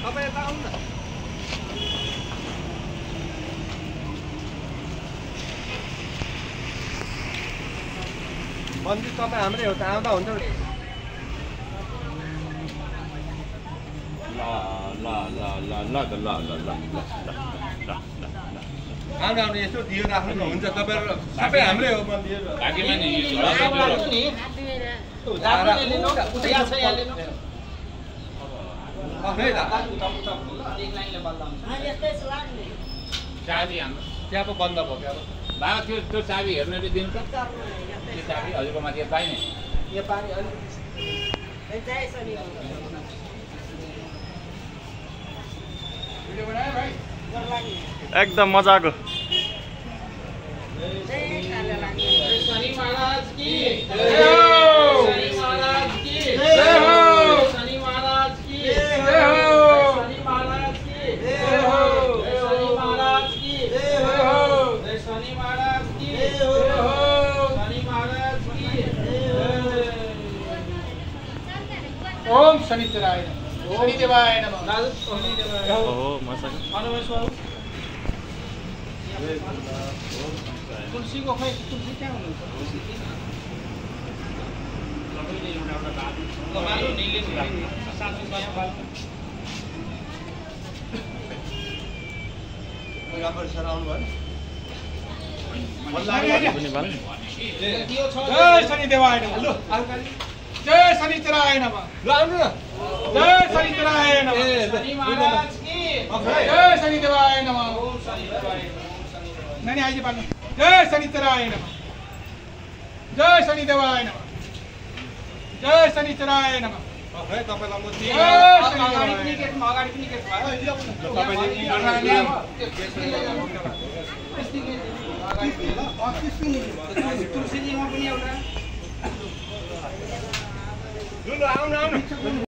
तपाईँ यता आउनु न। मन्दिर तपाईँ हाम्रै हो त, आउँदा हुन्छ नि। आउनु आउनु यसो दियो राख्नु न, हुन्छ। तपाईँहरू सबै हाम्रै हो मन्दिर। त्यहाँ पो बन्द भयो क्या बाबा। त्यो चाबी हेर्नु दिन्छ, त्यो चाबी हजुरको माथि पाइने यो पानी एकदम मजाको। शनि महाराज की जय हो। शनि महाराज की जय हो। शनि महाराज की जय हो। शनि महाराज की जय हो। शनि महाराज की जय हो। शनि महाराज की जय हो। शनि महाराज की ओम शनिचराय नमः। शनिदेवाय नमः। ओहो मजाको। तुलसी को खै तुलसी क्या हुनुहुन्छ? राम्रो सर आउनु भयो। जय शनिदेवाय नमः। जय शनिचराय नमः। ल आउनु न। जय शनिचराय नमः। शनि महाराज की जय शनिदेवाय नमः। ओम शनिदेवाय नमः। नहीं आइए पानी। जय शनिचराय नमः। जय शनिदेवाय नमः। जय शनिचराय नमः। जय शनिदेवाय नमः।